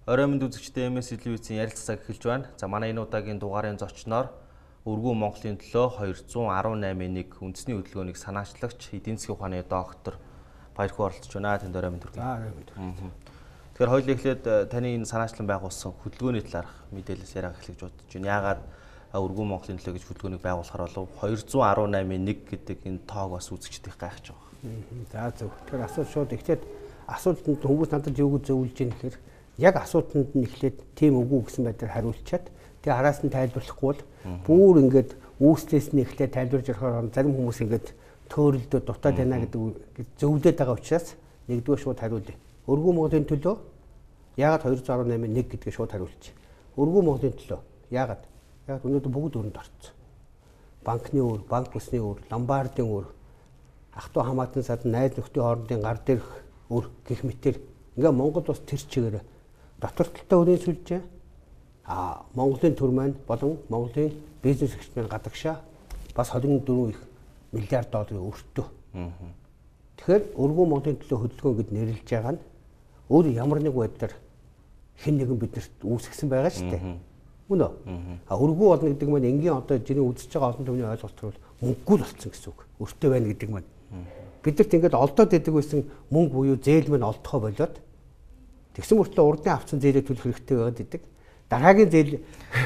Орой мэнд үзэгчдээ MS телевизийн ярилцлага эхэлж байна. За манай энэ удаагийн дугаарын зочноор Өргөн Монголын төлөө 218-1 үндэсний хөдөлгөөнийг санаачлагч эдийн засгийн ухааны доктор Баярхуу оролцож байна. Танд орой мэнд хүргэе. Тэгэхээр хоёул эхлээд таны энэ санаачлан байгуулсан хөдөлгөөний талаарх мэдээлэл яриаг эхлэж бодож байна. Яагаад Өргөн Монголын төлөө гэж хөдөлгөөнийг байгуулахаар болов 218-1 гэдэг энэ тоог бас үзэгчдийг гайхаж байгаа. За зөв. Тэгэхээр асуулт шууд ихтэй асуултанд хүмүүс надад юу гэж зөвлөж ийм гэхээр яг асуудланд нь эхлээд тийм үгүй гэсэн байдлаар хариулчаад тэгээ араас нь тайлбарлахгүй бол бүр ингээд үүслээс нь эхлээд тайлбарж ярихаар зарим хүмүүс ингээд төөрөлдөө дутаад байна гэдэг зөвлөд байгаа учраас нэгдүгээр шууд хариулъя. Өргөн Монголын төлөө яагаад 218-1 гэдгээ шууд хариулчих. Өргөн Монголын төлөө яагаад өнөөдөр бүгд өрөнд орцсон. Банкны өр, банк бүсний өр, ломбардын өр, ах トゥ хамаатан садан найз нөхдийн хоорондын гар дээрх өр гэх мэтэр ингээ Монгол бас тэр чигээр дотор талтай өрийн сүлжээ Монголын төр маань болон Монголын бизнес эрхтний гадагшаа бас 24 их миллиард долларын өртөө. Тэгэхээр Өргөн Монголын төлөө хөдөлгөөн гэд нэрлэж байгаа нь өөр ямар нэг байдлаар хэн нэгэн биднэрт үүсгэсэн байгаа шүү дээ. Мөн үү? Өргөн болно гэдэг маань энгийн одоо жиний үзэж байгаа олон төвний ойлголт бол мөнгөгүй болсон гэсэн үг. Өртөө байна гэдэг маань. Бидэрт ингээд олдоод идэг байсан мөнгө буюу зээл мань олдохоо болоод тэгсэн мөртлөө урдны авсан зээлээ төлөх хэрэгтэй байгаад идэг. Дараагийн зээл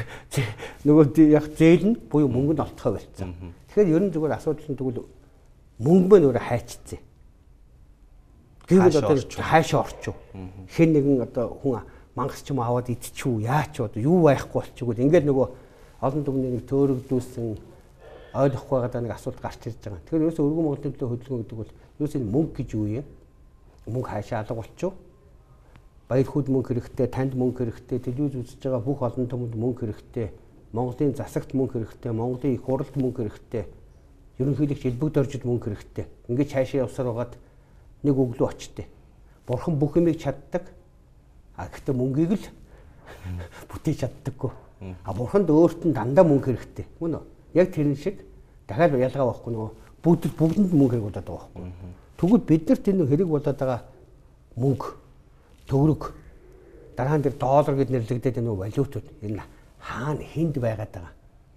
нөгөө яг зээл нь буюу мөнгөнд олдохоо болцсон. Тэгэхээр ерөн зүгээр асуудал нь тэгвэл мөнгө мань өөрөө хайчцээ. Гэвэл одоо хаашаа орчих. Хэн нэгэн одоо хүн мангас ч юм аваад идчихв яач одоо юу байхгүй болчихгүй. Ингээд нөгөө олон түмний нэг төөрөгдүүлсэн ойлгохгүй байгаа нэг асуудал гарч ирж байгаа. Тэгэхээр ерөөсөө Өргөн Монголын төлөө хөдөлгөөн гэдэг бол ерөөсөө мөнгө гэж юу юм? Мөнгө хаашаа алга болчих. Баярхууд мөнгө хэрэгтэй, танд мөнгө хэрэгтэй, телевиз үзэж байгаа бүх олон түмэнд мөнгө хэрэгтэй, Монголын засагт мөнгө хэрэгтэй, Монголын их хурлд мөнгө хэрэгтэй, ерөнхийлөгч элбэг доржид мөнгө хэрэгтэй. Ингээд цаашаа явсаар байгаад нэг өглөө очтээ. Бурхан бүх юмыг чаддаг. Гэхдээ мөнгийг л бүтээж чаддаггүй. Бурханд өөрт нь дандаа мөнгө хэрэгтэй. Мөн үү? Яг тэрэн шиг дахиад ялгаа байхгүй нөгөө бүгдэнд мөнгө хэрэг болоод байгаа байхгүй. Тэгвэл биднэрт энэ хэрэг болоод байгаа мөнгө төгрөг дараан дээр доллар гэд нэрлэгдээд байгаа валютууд энэ хаана хэнд байгаад байгаа.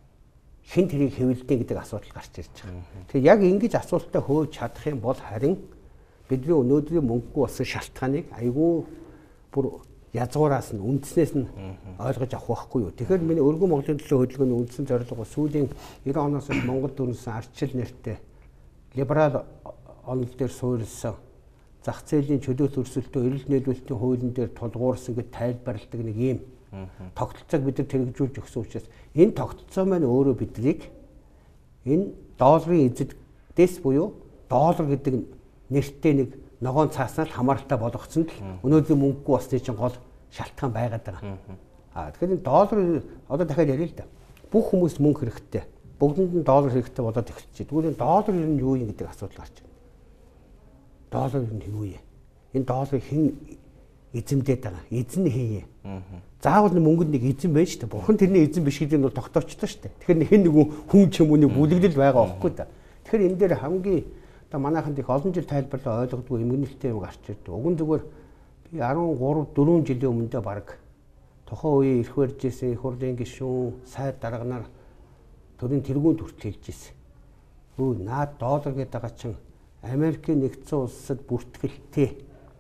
Хэн тэрийг хэвлэдэг гэдэг асуудал гарч ирж байгаа. Тэгэхээр яг ингэж асуултаа хөөж чадах юм бол харин бидний өнөөдрийн мөнгөгүй болсон шалтгааныг айгүй бүр язгуураас нь үндснээс нь ойлгож авах байхгүй юу. Тэгэхээр миний Өргөн Монголын төлөө хөдөлгөөний үндсэн зорилго бол сүүлийн 90 оноос хойш Монголд өрнөсөн ардчил нэртэй либерал онол дээр суурилсан зах зээлийн чөлөөт өрсөлдөө эрүүл нийлүүлэлтийн хуулийн дээр тулгуурсан гэж тайлбарладаг нэг юм тогтолцоог бид нар хэрэгжүүлж өгсөн учраас энэ тогтолцоо маань өөрөө биднийг энэ долларын эзэдээс буюу доллар гэдэг нэртэй нэг ногоон цааснаар хамааралтай болгоцсон л өнөөдрийн мөнгөгүй болсны чинь гол шалтгаан байгаад байгаа. Тэгэхээр энэ доллар одоо дахиад ярил л да. Бүх хүмүүст мөнгө хэрэгтэй. Бүгдэнд нь доллар хэрэгтэй болоод эхэлчихэ. Тэгвэл энэ доллар юу юм гэдэг асуудал гарч байна. Доллар юу юм? Энэ долларыг хэн эзэмдээд байгаа? Эзэн хин юм. Заавал мөнгөнд нэг эзэн байж шүү дээ. Бурхан тэрний эзэн биш гэдэг нь тогтоочтой шүү дээ. Тэгэхээр хэн нэг хүн ч юм уу нэг бүлэглэл байгаа байхгүй да. Тэгэхээр энэ дээр хамгийн манайханд их олон жил тайлбарлаа ойлгодгүй эмгэнэлтэй юм гарч ирдэг. Уг нь зүгээр би 13-4 жилийн өмнөдөө баг тухайн үеийн эрх барьж ирсэн их хурлын гишүүн сайд дарганаар төрийн тэргүүнд хүртэл хэлж ирсэн. Наад доллар гэдэг байгаа чинь Америкийн нэгдсэн улсад бүртгэлтэй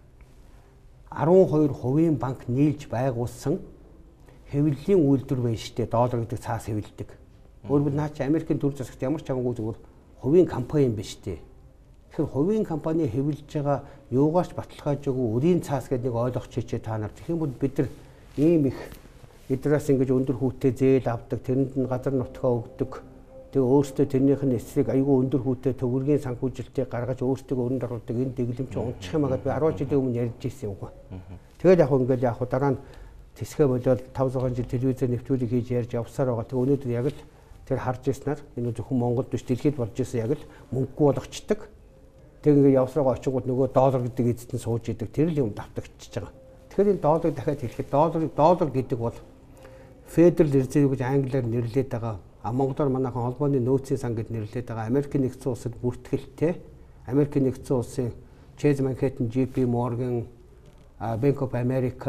12% банк нийлж байгуулсан хэвлэлийн үйлдвэр байна штэ. Доллар гэдэг цаас хэвлэдэг. Өөрөөр наа чи Америкийн төр засагт ямар ч хамаагүй зүгээр хувийн компани юм байна штэ. Тэгэхээр хувийн компани хэвлэж байгаа юугаарч баталгааж өгөө өрийн цаас гэдэг нэг ойлгох чичээ та нар. Тэгэх юм бол бид нар ийм их эдраас ингэж өндөр хүүтэй зээл авдаг, тэрэнд нь газар нутгаа өгдөг. Тэгээ өөртөө тэрнийх нь эсрэг аюул өндөр хүүтэй төгрөгийн санхүүжилтийг гаргаж өөртөө өрөнд оруулдаг энэ дэглэмж унчих юм агаад би 10 жилийн өмнө ярьж ирсэн юм уу. Тэгээд яг дараа нь тэсгээ болоод 500 жил телевизээр нэвтрүүлэг хийж ярьж явсаар байгаа. Тэгээ өнөөдөр яг л тэр харж ирснаар энэ зөвхөн Монголд биш дэлхийд болж исэн яг л мөнгөгүй болгочдөг. Тэг ингээд явсараа очингууд нөгөө доллар гэдэг эзэд нь сууж идэг тэр л юм давтагдчихж байгаа. Тэгэхээр энэ долларыг дахиад хэлэхэд доллар гэдэг бол Federal Reserve гэж англиар нэрлэдэг байгаа. Монголоор манайхан холбооны нөөцийн сан гэж нэрлэдэг байгаа. Америкийн нэгдсэн улсад бүртгэлтэй Америкийн нэгдсэн улсын Chase Manhattan, JP Morgan, Bank of America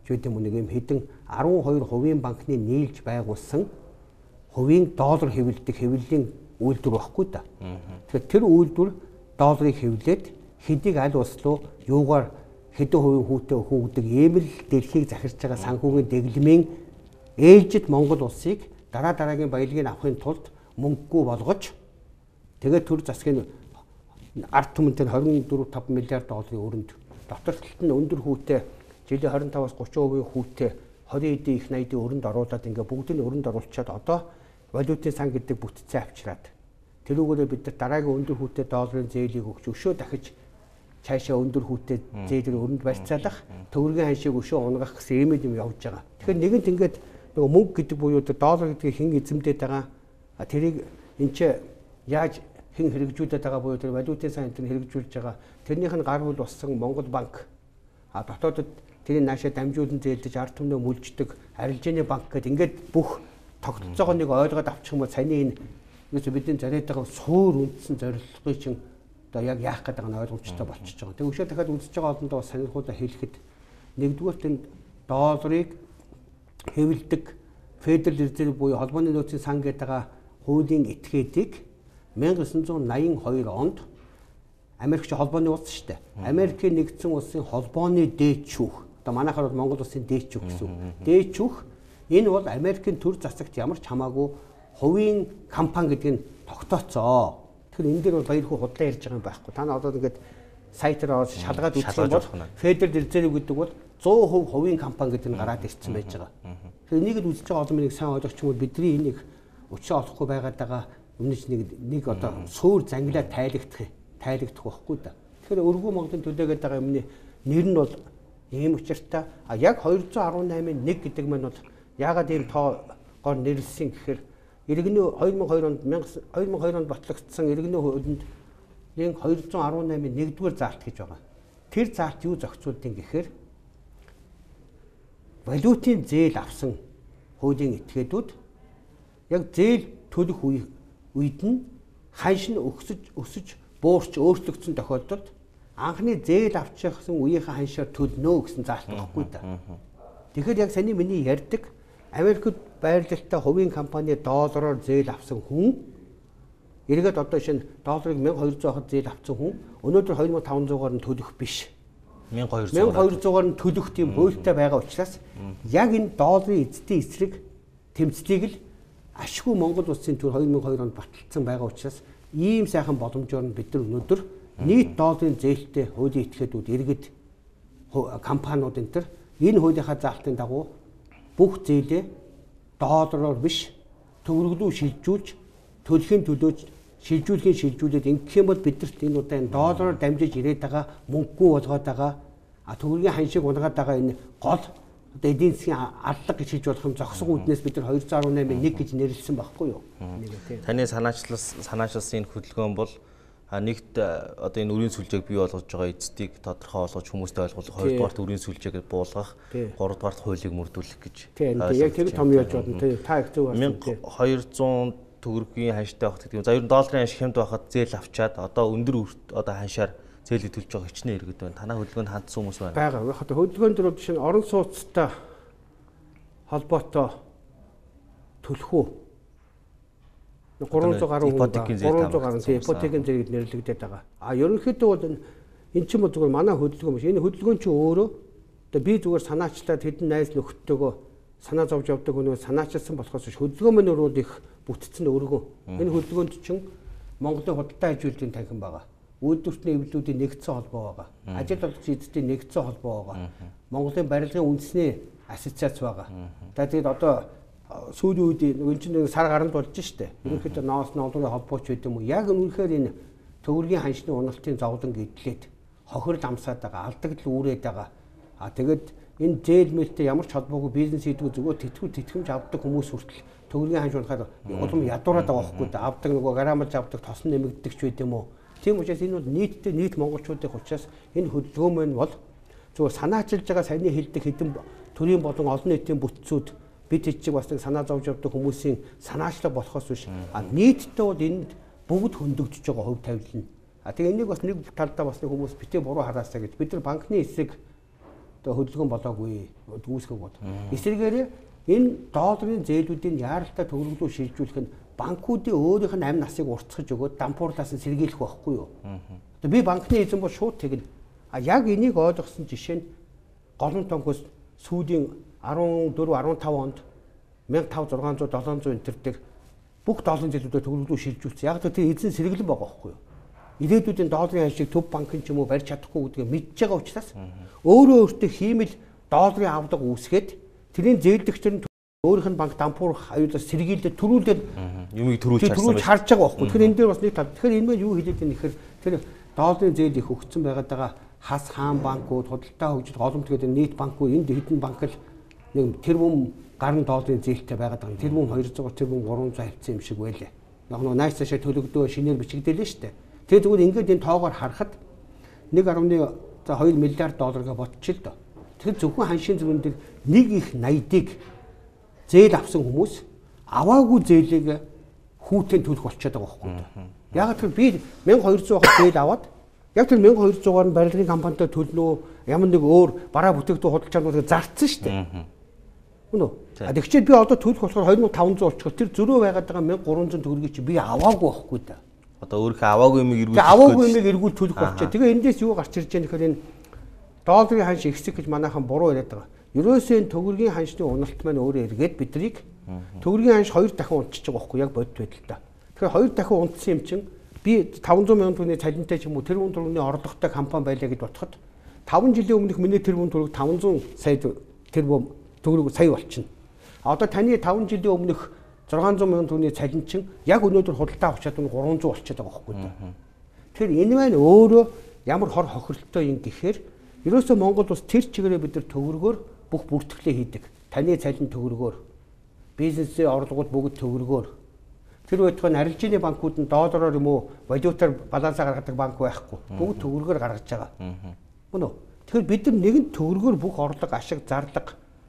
жийдэм нэг юм хэдэн 12% банкны нийлж байгуулсан хувийн доллар хэвлэдэг хэвлэлийн үйлдвэр баггүй да. Тэгэхээр тэр үйлдвэр долларыг хэвлээд хэдийг аль улс руу юугаар хэдэн хувийн хүүтэй өгдөг ийм л дэлхийг захирч байгаа санхүүгийн дэглэмийн ээлжид Монгол улсыг дараагийн баялагийг авахын тулд мөнгөгүй болгож тэгээд төр засгийн ард түмэнтэй 24-5 миллиард долларын өрөнд дотор талд нь өндөр хүүтэй жилийн 25-аас 30% хүүтэй 20 эдийн их 80-ийн өрөнд оруулаад ингээ бүгдийг өрөнд оруулчаад одоо валютын сан гэдэг бүтцээ авчираад тэрүүгээрээ бид нар дараагийн өндөр хүүтэй долларын зээлийг өгч өшөө дахиж цаашаа өндөр хүүтэй зээлээр өрөнд барьцаалах төгрөгийн ханшийг өшөө унгах гэсэн ийм юм явж байгаа. Тэгэхээр нэгэнт ингээд нөгөө мөнгө гэдэг буюу доллар гэдгийг хэн эзэмдээд байгаа тэрийг энэ ч яаж хэн хэрэгжүүлээд байгаа буюу тэр валютын сан энэ хэрэгжүүлж байгаа тэрнийх нь гар хөл болсон Монгол банк дотоодод тэрийг наашаа дамжуулан зээлдэж ард түмнээ мүлждэг арилжааны банк гэдэг ингээд бүх тогтцоогоо нэг ойлгоод авчих юм бол саяны энэ юусе бидний зориод байгаа суур үндсэн зорилгыг чинь одоо яг яах гэдэг нь ойлгомжтой болчихж байгаа. Тэг өшөө дахиад үзэж байгаа олондоо бас сонирхолтой хэлэхэд нэгдүгээр тэнд долларыг хэвлэдэг Федерал Резерв буюу холбооны нөөцийн сан гэдэг хуулийн этгээдийг 1982 онд Америкч холбооны улс шүү дээ. Америкийн нэгдсэн улсын холбооны дээчүүх. Одоо манайхаар бол Монгол улсын дээчүүх гэсэн үг. Дээчүүх энэ бол Америкийн төр засагт ямар ч хамаагүй хувийн компани гэдэг нь тогтооцоо. Тэгэхээр энэ дээр бол баяр хүү худлаа ярьж байгаа юм байхгүй. Та нар одоо ингээд сайтаар шалгаад үзэх юм бол Федерал Резерв гэдэг бол 100% хувийн компани гэдэг нь гараад ирсэн байж байгаа. Тэгэхээр энийг л үзэж байгаа олон минийг сайн ойлгох юм бол бидний энийг өчөө олохгүй байгаад байгаа өмнөж нэг одоо суур зангилаа тайлагдах байхгүй да. Тэгэхээр өргөө Монголын төлөөгээд байгаа юмны нэр нь бол ийм учиртай. Яг 218-ын 1 гэдэг маань бол яагаад ийм тоогоор нэрлсэн гэхээр иргэний 2002 онд батлагдсан иргэний хуулинд 218-ын 1-р заалт гэж байгаа. Тэр заалт юу зохицуулдгийг гэхээр валютын зээл авсан хуулийн этгээдүүд яг зээл төлөх үед нь ханш нь өсөж буурч өөрчлөгдсөн тохиолдолд анхны зээл авчихсан үеийнхээ ханшаар төлнө гэсэн заалт байхгүй да. Тэгэхээр яг саний миний ярьдаг Америкт байрлалтай хувийн компани доллараар зээл авсан хүн эргээд одоо шинэ долларыг 1200-аар зээл авсан хүн өнөөдөр 2500-аар нь төлөх биш. 1200-аар нь төлөх тийм хуультай байгаа учраас яг энэ долларын эзэдийн эсрэг тэмцлийг л ашгүй Монгол улсын төр 2002 онд баталсан байгаа учраас ийм сайхан боломжоор нь бид нар өнөөдөр нийт долларын зээлтэй хуулийн этгээдүүд иргэд компаниуд энэ хуулийнхаа заалтын дагуу бүх зээлээ доллараар биш төгрөг рүү шилжүүлж төлөхийн төлөөж шилжүүлээд ингэх юм бол бидэрт энэ удаа энэ доллараар дамжиж ирээд байгаа мөнгөгүй болгоод байгаа төгрөгийн ханшийг унгаад байгаа энэ гол одоо эдийн засгийн алдлага гэж хэлж болох юм зогсох үүднээс бид нар 218-ыг 1 гэж нэрлсэн байхгүй юу? Таны санаачлсан энэ хөдөлгөөн бол нэгт одоо энэ үрийн сүлжээг бий болгож байгаа эцдийг тодорхой болгож хүмүүст ойлгуулах, хоёрдугаарт үрийн сүлжээгээ буулгах, гуравдугаарт хуулийг мөрдүүлэх гэж. Тийм яг тэр том яаж бодно тий та их зөв байна. 1200 төгрөгийн ханштай байх гэдэг юм. За ер нь долларын ханш хямд байхад зээл авчаад одоо өндөр одоо ханшаар зээлийг төлж байгаа хичнээн иргэд байна. Танай хөдөлгөөнд хандсан хүмүүс байна. Бага. Яг одоо хөдөлгөөн дээр жишээ нь орон сууцтай холбоотой төлөх үү 300 гаруй ипотекийн зэрэг нэрлэгдээд байгаа. Ерөнхийдөө бол энэ чинь бол зүгээр манай хөдөлгөөн биш. Энэ хөдөлгөөн чинь өөрөө одоо би зүгээр санаачлаад хэдэн найз нөхдөдөө санаа зовж явдаг хүмүүс санаачилсан болохоос биш хөдөлгөөн мань өөрөө их бүтцэн өргөн. Энэ хөдөлгөөнд чинь Монголын худалдаа хажуултын танхим байгаа. Үйлдвэртний эвлэлүүдийн нэгдсэн холбоо байгаа. Ажил олгогч эзэдийн нэгдсэн холбоо байгаа. Монголын барилгын үндэсний ассоциац байгаа. Тэгээд одоо сүүлийн үед энэ чинь сар гаранд болж штэ. Ерөнхийдөө ноос ноолрын холбооч байд юм уу? Яг үнэхээр энэ төгрөгийн ханшны уналтын зовлон гэдлээд хохирол амсаад байгаа, алдагдал үүрээд байгаа. Тэгээд энэ зээл мэлтэй ямар ч холбоогүй бизнес хийдгүү зүгээр тэтгэмж авдаг хүмүүс хүртэл төгрөгийн ханш унахаар улам ядуураад байгаа байхгүй да. Авдаг нөгөө грамж авдаг тосон нэмэгддэг ч байд юм уу? Тийм учраас энэ бол нийт монголчуудын учраас энэ хөдөлгөөн бол зүгээр санаачилж байгаа саяны хэлдэг хэдэн төрийн болон олон нийтийн бүтцүүд бид чиг бас нэг санаа зовж явдаг хүмүүсийн санаачлаг болохоос биш нийтдээ бол энд бүгд хөндөгдөж байгаа хувь тавилан. Тэгээ энийг бас нэг талдаа бас нэг хүмүүс битээ буруу хараасаа гэж бид нар банкны эсрэг одоо хөдөлгөөн болоогүй үүсгэх бод. Эсвэргээр энэ долларын зээлүүдийн яаралтай төгрөг рүү шилжүүлэх нь банкуудын өөрийнх нь амь насыг уртсгаж өгөөд дампуурлаас нь сэргийлэх байхгүй юу? Одоо би банкны эзэн бол шууд тэгнэ. А яг энийг ойлгосон жишээ нь голомт банкуус сүүлийн 14 15 онд 1500 600 700 энэ төр дээр бүх долларын зээлүүдээр төгрөг рүү шилжүүлсэн. Яг тэр эзэн сэргэлэн байгаа байхгүй юу? Ирээдүйдийн долларын ханшийг төв банкын ч юм уу барьж чадахгүй гэдгийг мэдж байгаа учраас өөрөө өөртөө хиймэл долларын авдаг үүсгээд тэрийн зээлдэгчдэр нь өөрийнх нь банк дампуурах аюулаас сэргийлээд төрүүлээд юмыг төрүүлж харж байгаа байхгүй. Тэгэхээр энэ дээр бас нэг тал. Тэгэхээр энэ маань юу хэлээд байна гэхээр тэр долларын зээл их өгцөн байгаа хас хаан банкуд, худалдаа хөгжил голомт гэдэг нийт банкуд энд хэдэн банк л нэг тэрбум гаруй долларын зээлтэй байгаа даа. Тэрбум 200, тэрбум 300 хавцсан юм шиг байлээ. Яг нөгөө нааш цаашаа төлөгдөө шинээр бичигдээлээ шүү дээ. Тэгээд тэгвэл ингээд энэ тоогоор харахад 1.2 миллиард долларыг ботчих л доо. Тэгэхээр зөвхөн ханшийн зүрэн дээр нэг их 80-ыг зээл авсан хүмүүс аваагүй зээлийг хүүтэн төлөх болчиход байгаа байхгүй юу? Яг тэр би 1200-аар зээл аваад яг тэр 1200-аар нь барилгын компанитай төлнө ямар нэг өөр бараа бүтээгдэхүүн худалдаачнуудыг зарцсан шүү дээ. Үнэ үү? Тэгчээд би одоо төлөх болохоор 2500 болчихвол тэр зөрөө байгаад байгаа 1300 төгрөгийг чи би аваагүй байхгүй да. Одоо өөрийнхөө аваагүй юмыг эргүүлж аваагүй юмыг эргүүл төлөх болчихоо. Тэгээ эндээс юу гарч ирж байгаа нөхөр энэ долларын ханш ихсэх гэж манайхан буруу яриад байгаа. Ерөөсөө энэ төгрөгийн ханшны уналт маань өөрөө эргээд бидрийг төгрөгийн ханш 2 дахин унтчих жоох байхгүй яг бодит байдалтай. Тэгэхээр 2 дахин унтсан юм чинь би 500 сая төгрөгийн цалинтай ч юм уу тэрбум төгрөгийн орлоготой компани байлаа гэж бодоход 5 жилийн өмнөх миний тэрбум төгрөг 500 сая тэрбум төгрөг сая болчихно. Одоо таны 5 жилийн өмнөх 600 сая төгрөгийн цалин чинь яг өнөөдөр худалдаа авах чадвар 300 болчиход байгаа байхгүй юу? Тэгэхээр энэ маань өөрөө ямар хор хохирлттой юм гэхээр ерөөсөө Монгол улс тэр чигээрээ бид нар төгрөгөөр бүх бүртгэлээ хийдэг. Таны цалин төгрөгөөр, бизнесийн орлогууд бүгд төгрөгөөр. Тэр байтугай арилжааны банкуд нь доллараар юм уу, валютаар балансаа гаргадаг банк байхгүй. Бүгд төгрөгөөр гаргаж байгаа. Мөн үү? Тэгэхээр бид нар нэгэн төгрөгөөр бүх орлого, ашиг, зарлага,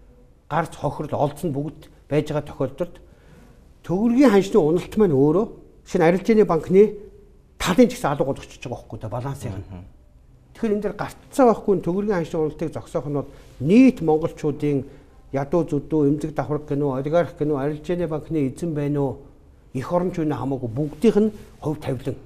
гарц хохирол олдсон бүгд байж байгаа тохиолдолд төгрөгийн ханшны уналт маань өөрөө шинэ арилжааны банкны талын ч гэсэн алга болгочихж байгаа байхгүй да балансыг. Тэгэхээр энэ дээр гарцсан байхгүй төгрөгийн ханшны уналтыг зогсоох нь бол нийт монголчуудын ядуу зүдүү, эмзэг давхар гэнэ, олигарх гэнэ, арилжааны банкны эзэн байна уу, эх оронч байна хамаагүй бүгдийнх нь хувь тавилан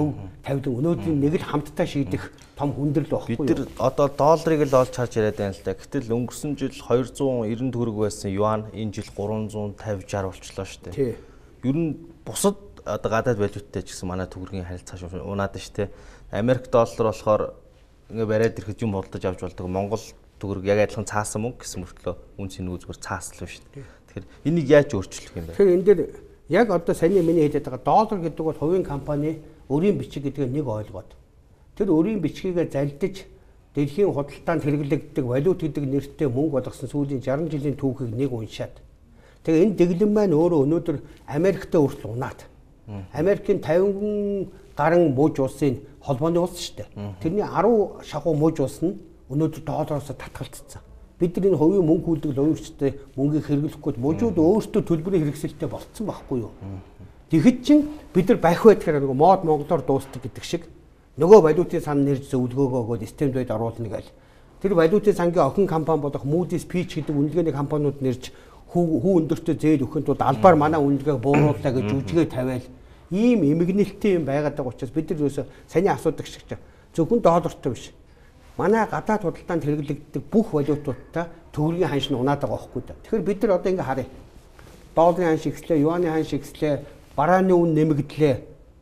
өнөөдрийн нэг л хамтдаа шийдэх том хүндрэл байхгүй юу? Бид нар одоо долларыг л олж харж яриад байна л да. Гэтэл өнгөрсөн жил 290 төгрөг байсан юан энэ жил 350 60 болчихлоо шүү дээ. Ер нь бусад одоо гадаад валюттай ч гэсэн манай төгрөгийн харилцаа шууд унаад шүү дээ. Америк доллар болохоор ингээ бариад ирэхэд юм болдож авч болдог. Монгол төгрөг яг адилхан цаасан мөнгө гэсэн мөртлөө үнс энэ үзгээр цааслав шүү дээ. Тэгэхээр энийг яаж өөрчлөх юм бэ? Тэгэхээр энэ дээр яг одоо саяны миний хэлээд байгаа доллар гэдэг бол хувийн компани өрийн бичиг гэдгийг нэг ойлгоод тэр өрийн бичгийг залдиж дэлхийн худалдаанд хэрэглэгддэг валют гэдэг нэртэй мөнгө болгосон сүүлийн 60 жилийн түүхийг нэг уншаад тэгээ энэ дэглэм маань өөрөө өнөөдөр Америктэй хүртэл унаад Америкийн 50 гаруй мужи улсын холбооны улс шүү дээ. Тэрний 10 шахуу мужи улс нь өнөөдөр доллароос татгалцсан. Бид нар энэ хувийн мөнгө хүлдэг лоовчтой мөнгийг хэрэглэхгүй мужууд өөрсдөө төлбөрийн хэрэгсэлтэй болцсон байхгүй юу? Тэгэхэд чин бид нар байх байдлаар нөгөө мод монголоор дуустдаг гэдэг шиг нөгөө валютын сан нэрж зөвлөгөөгөө системд байд оруулна гээл. Тэр валютын сангийн охин компани болох Moody's Fitch гэдэг үнэлгээний компаниуд нэрж хүү өндөртөө зээл өгөхөнд тулд албаар манай үнэлгээг буурууллаа гэж жүжигээ тавиал ийм эмгэнэлттэй юм байгаад байгаа учраас бид нар юусоо саний асуудаг шиг зөвхөн доллартай биш. Манай гадаад худалдаанд хэрэглэгддэг бүх валютуудтай төгрөгийн ханш нь унаад байгаа байхгүй да. Тэгэхээр бид нар одоо ингэ харъя. Долларын ханш ихслээ, юаны ханш ихслээ, барааны үн нэмэгдлээ.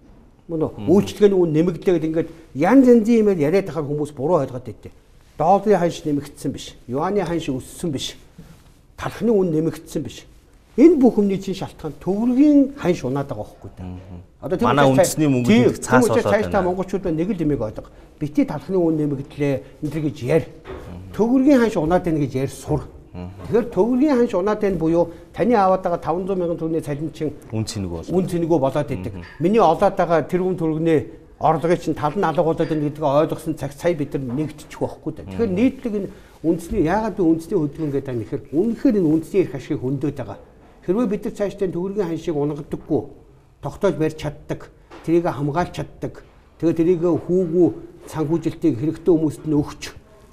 Мөн үү? Үйлчлэгээний үн нэмэгдлээ гэдэг ингээд янз янзын юмээр яриад байхаар хүмүүс буруу ойлгоод байдیں۔ Долларын ханш нэмэгдсэн биш. Юаны ханш өссөн биш. Талхны үн нэмэгдсэн биш. Энэ бүх юмний чинь шалтгаан төгрөгийн ханш унаад байгаа байхгүй да. Одоо тийм манай үндэсний мөнгөний цаас болоод байна. Цаашдаа монголчууд нэг л юмыг ойлгоо. Бити талхны үн нэмэгдлээ энэ гэж ярь. Төгрөгийн ханш унаад байна гэж ярь сур. Тэгэхээр төгрөгийн ханш унаад байна буюу таны аваад байгаа 500 мянган төгрөгийн цалин чинь үн цэнэгүй болоод идэг. Миний олоод байгаа тэрбум төгрөгийн орлогыг чинь тал нь алга болоод байна гэдгийг ойлгосон цаг сая бид нар нэгдчих واخгүй да. Тэгэхээр нийтлэг энэ үндэсний яагаад би үндэсний хөдөлгөөн гэдэг юм нэхэр үнэхээр энэ үндэсний эрх ашигыг хөндөд байгаа. Хэрвээ бид нар цаашдаа төгрөгийн ханшийг унгадаггүй тогтоож барьж чаддаг, тэрийг хамгаалж чаддаг. Тэгээ тэрийг хүүгүү санхүүжилтийг хэрэгтэй хүмүүст нь өгч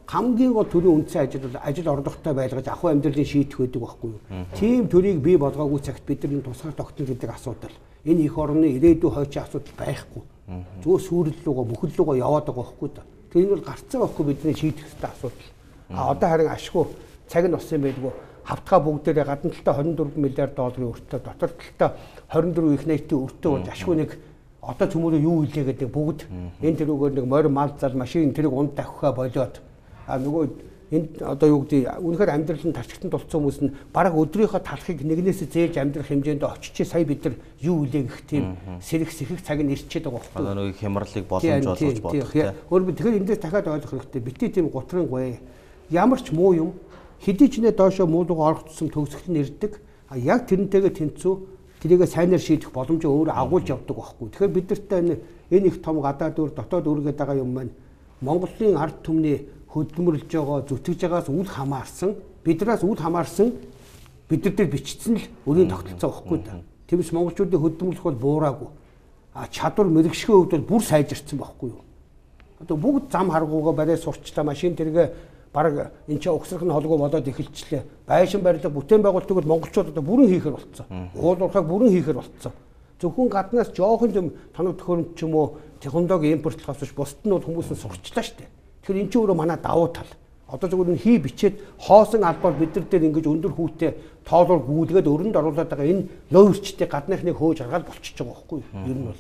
хамгийн гол төрийн үндсэн ажил орлоготой байлгаж ахуй амьдралын шийдэх байдаг байхгүй юу. Тийм төрийг бий болгоогүй цагт бид нар тусгаар тогтнол гэдэг асуудал энэ их орны ирээдүйн хойчийн асуудал байхгүй. Зөв сүрэл рүүгээ бүхэл рүүгээ яваад байгаа байхгүй да. Тэр энэ бол гарцсан байхгүй бидний шийдэх ёстой асуудал. Одоо харин ашгүй цаг нь болсон байдгүй. Хавтгай бүгдээрээ гадна талдаа 24 миллиард долларын өртөө, дотор талдаа 24 их найртын өртөө болж ашгүй нэг одоо төмөрөө юу хийлээ гэдэг бүгд энэ тэрүүгээр нэг морь мал зал машин тэрийг унд давхихаа болоод нөгөө энд одоо юу гэдэг үнэхээр амьдрал нь тарчигтанд болцсон хүмүүс нь бараг өдрийнхөө талхыг нэгнээс зээж амьдрах хэмжээнд очиж сая бид нар юу хийлээ гэх тийм сэрэх сэхэх цаг нь ирчээд байгаа байхгүй. Одоо нөгөө хямралыг боломж олгож бодох тийм. Өөрөөр тэгэхээр эндээс дахиад ойлгох хэрэгтэй. Битээ тийм гутрангуй ямар ч муу юм хэдий ч нэ доошоо муулга орогдсон төгсгөл нь ирдэг. Яг тэрнтэйгээ тэнцүү тэрийгээ сайнаар шийдэх боломжоо өөрөө агуулж явдаг байхгүй. Тэгэхээр бид нартай энэ их том гадаад өр дотоод үргээд байгаа юм маань Монголын ард түмний хөдөлмөрлж байгаа зүтгэж байгаас үл хамаарсан биднээс үл хамаарсан бид нар дээр бичсэн л өрийн тогтолцоо байхгүй да. Тэгвч монголчуудын хөдөлмөрлөх бол буураагүй. Чадвар мэрэгшгийн хувьд бол бүр сайжирсан байхгүй юу. Одоо бүгд зам харгуугаа барай сурчлаа машин тэргээ бараг энэ ч угсрах нь холгүй болоод эхэлчлээ. Байшин барилга бүтээн байгуулалтыг бол монголчууд одоо бүрэн хийхээр болцсон. Уулуурхайг бүрэн хийхээр болцсон. Зөвхөн гаднаас жоохон юм тоног төхөөрөмж ч юм уу технологи импортлохоос биш бусд нь бол хүмүүс нь сурчлаа шүү дээ. Тэгэхээр энэ ч өөрөө манай давуу тал. Одоо зөвхөн энэ хий бичээд хоосон албаар бид нар дээр ингэж өндөр хүүтэй тоолоор гүйлгээд өрөнд оруулаад байгаа энэ ловерчдыг гадныхныг хөөж аргаал болчихж байгаа байхгүй юу? Ер нь бол.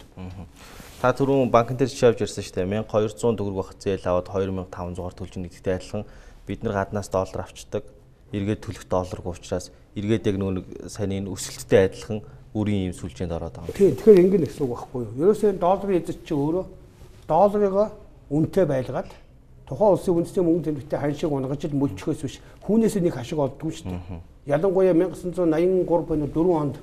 Та түрүүн банкн дээр жишээ авч ирсэн шүү дээ. 1200 төгрөг бах зээл аваад 2500-аар төлж нэгдэгтэй адилхан бид нар гаднаас доллар авчдаг. Эргээд төлөх долларгүй учраас эргээд яг нөгөө сайн энэ өсөлттэй адилхан үрийн юм сүлжээнд ороод байгаа. Тийм. Тэгэхээр ингэ нэгсэн үг байхгүй юу? Ерөөсөө энэ долларын эзэд чи өөрөө долларыг үнэтэй байлгаад тухайн улсын үндэсний мөнгө тэмдэгтээ ханшиг унгаж ил мөлчхөөс биш хүүнээс нэг хашиг олдгүй шүү дээ. Ялангуяа 1983 онд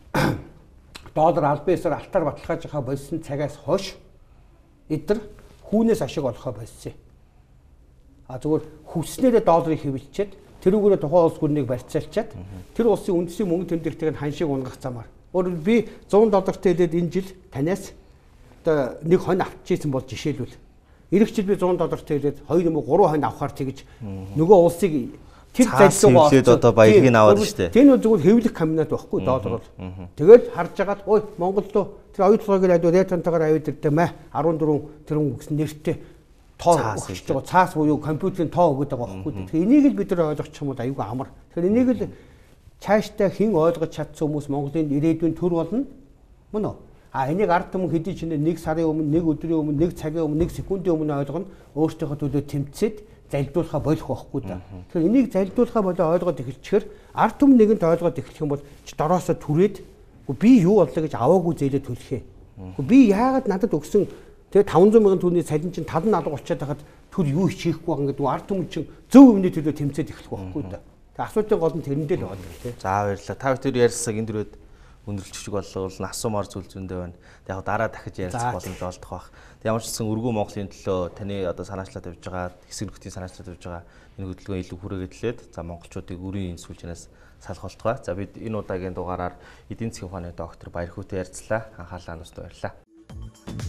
доллар албаасаар алтаар баталгааж байгаа болсон цагаас хойш эдгээр хүүнээс ашиг олохоо болсон. Зүгээр хүснээрээ долларыг хэвлчихэд тэрүүгээрээ тухайн улс гүрнийг барьцаалчаад тэр улсын үндэсний мөнгө тэмдэгтэйг ханшиг унгах замаар. Өөрөөр би $100 төлөөд энэ жил танаас одоо нэг хонь авчихсан бол жишээлбэл эх жил би $100 төлөөд 2 юм уу 3 хонь авахар тэгж нөгөө улсыг тэр залсуугаа олж одоо баялагийг аваад штэ. Тэр нь зүгээр хэвлэх комбинат байхгүй доллар бол. Тэгээд харж агаад ой Монгол руу тэр оюутлогыг айдуу рейтантайгаар аваад ирдэ мэ 14 тэрэн гэсэн нэртэй тоо өгч байгаа. Цаас буюу компьютерийн тоо өгöd байгаа байхгүй. Тэгэхээр энийг л бид нар ойлгочих юм бол аюугүй амар. Тэгэхээр энийг л цаашдаа хэн ойлгож чадсан хүмүүс Монголын ирээдүйн төр болно мөн үү? Энийг ард түмэн хэдий ч нэг сарын өмнө, нэг өдрийн өмнө, нэг цагийн өмнө, нэг секундын өмнө ойлгоно. Өөртөөхөө төлөө тэмцээд залдуулахаа болох байхгүй да. Тэгэхээр энийг залдуулахаа болоо ойлгоод эхэлчихээр ард түмэн нэгэнт ойлгоод эхлэх юм бол ч дороосоо түрээд би юу бодлоо гэж аваагүй зээлээ төлөхээ. Би яагаад надад өгсөн тэгээ 500 мянган төгрөгийн цалин чинь тал нь алга болчиход байхад төр юу хийхгүй байгаа гэдэг ард түмэн чинь зөв өмнө төлөө тэмцээд эхлэх байхгүй да. Тэгээ асуудлын гол нь тэрэндээ л байна тийм. За баярлалаа. Та бүхэн ярьсаг энэ дөрөд өндөрлөгчөг боллоо бол асуумар зүйл зөндөө байна. Яг дараа дахиж ярилцах боломж олдох байх. Ямар ч гэсэн өргөө Монголын төлөө таны одоо санаачлаад явж байгаа, хэсэг нөхцөлийн санаачлаад явж байгаа энэ хөдөлгөөн илүү хүрээгээд хэлээд за монголчуудыг үрийн энэ сүлжээнээс салах болтугай. За бид энэ удаагийн дугаараар эдийн засгийн ухааны доктор Баярхүүтэй ярилцлаа. Анхаарлаа хандуулт баярлалаа.